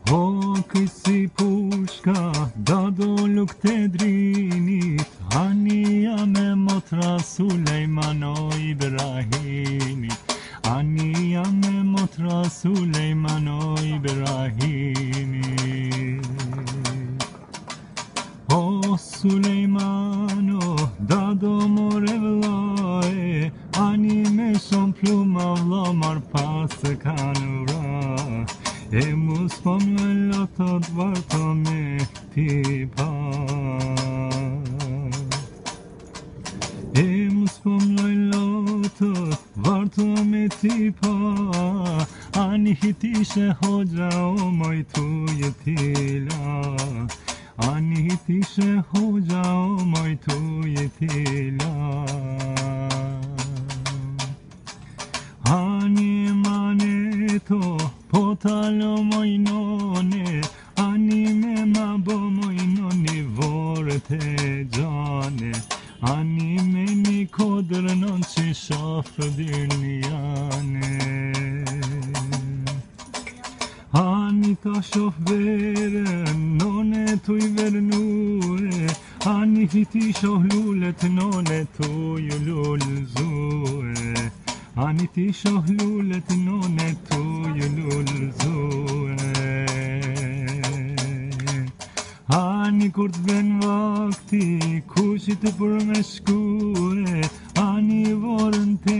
O kësi pushka, da do luk të drinit, Ania me motra Sulejmano Ibrahimit, Ania me motra Sulejmano Ibrahimit. O Sulejmano, da do more vllae, Ani me shumë pluma vlla mar pas kanë vra, E mus po më lotët varto me ti pa. E mus po më lotët varto me ti pa, Ani hitishe hoxha o moj tu jetila, Ani hitishe hoxha o moj tu jetila. Ani maneto po talo moj none, Ani me ma bo moj noni vorët e gjane, Ani me një kodër non që shafë dynjane. Ani ta shof verën, none tuj vernue, Ani hiti shoh lullet, none tuj lullzue, Ani ti shoh lullet, none tuj lullzue. Ani kur t'ven vakti, kushit për me shkue, Ani vorën te